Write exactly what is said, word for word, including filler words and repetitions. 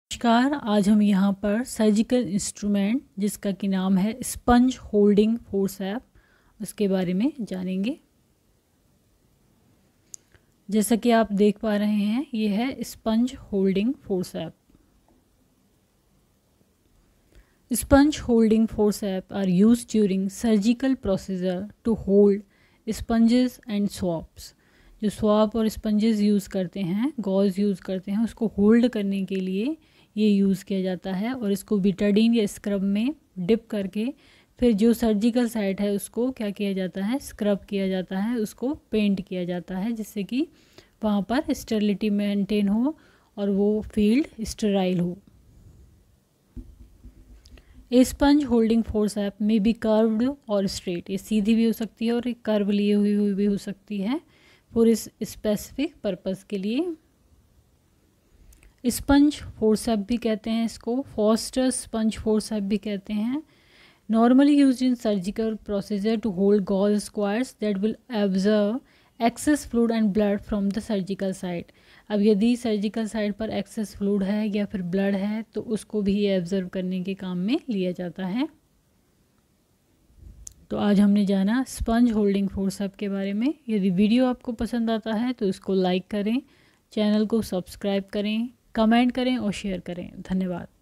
नमस्कार। आज हम यहाँ पर सर्जिकल इंस्ट्रूमेंट जिसका कि नाम है स्पंज होल्डिंग फोर्सेप्स उसके बारे में जानेंगे। जैसा कि आप देख पा रहे हैं, ये है sponge holding forceps. Sponge holding forceps are used during surgical procedure to hold sponges and swabs. जो स्वॉप और स्पंजेस यूज़ करते हैं, गॉज यूज़ करते हैं, उसको होल्ड करने के लिए ये यूज़ किया जाता है। और इसको बिटाडीन या स्क्रब में डिप करके फिर जो सर्जिकल साइट है उसको क्या किया जाता है, स्क्रब किया जाता है, उसको पेंट किया जाता है, जिससे कि वहाँ पर स्टेरिलिटी मेंटेन हो और वो फील्ड स्टेराइल हो। ए स्पंज होल्डिंग फोर्सेप्स में बी कर्व्ड और स्ट्रेट, ये सीधी भी हो सकती है और एक कर्व लिए हुई हुई भी हो सकती है फॉर इस स्पेसिफिक पर्पस के लिए। स्पंज फोर्सेप्स भी कहते हैं इसको, फॉस्टर स्पंज फोर्सेप्स भी कहते हैं। Normally used in surgical procedure to hold gauze squares that will absorb excess fluid and blood from the surgical site. अब यदि सर्जिकल साइट पर एक्सेस फ्लूइड है या फिर ब्लड है तो उसको भी एब्जर्व करने के काम में लिया जाता है। तो आज हमने जाना स्पंज होल्डिंग फोर्सेप्स के बारे में। यदि वीडियो आपको पसंद आता है तो इसको लाइक करें, चैनल को सब्सक्राइब करें, कमेंट करें और शेयर करें। धन्यवाद।